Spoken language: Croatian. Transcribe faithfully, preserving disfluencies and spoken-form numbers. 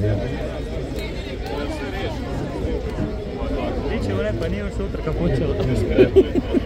Biće one pa nije još sutra kad počelo.